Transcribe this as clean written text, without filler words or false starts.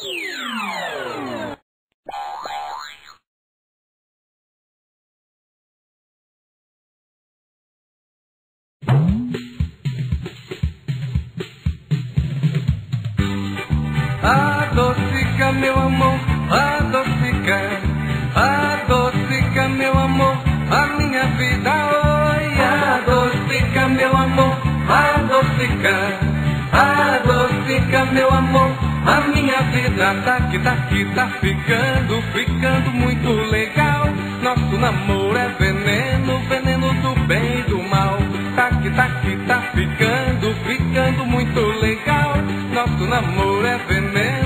Adocica, meu amor, adocica, adocica, meu amor, a minha vida. Oi, adocica, meu amor, adocica, adocica, meu amor, a minha vida. Tá ficando muito legal. Nosso namoro é veneno, veneno do bem e do mal. Tá ficando muito legal. Nosso namoro é veneno.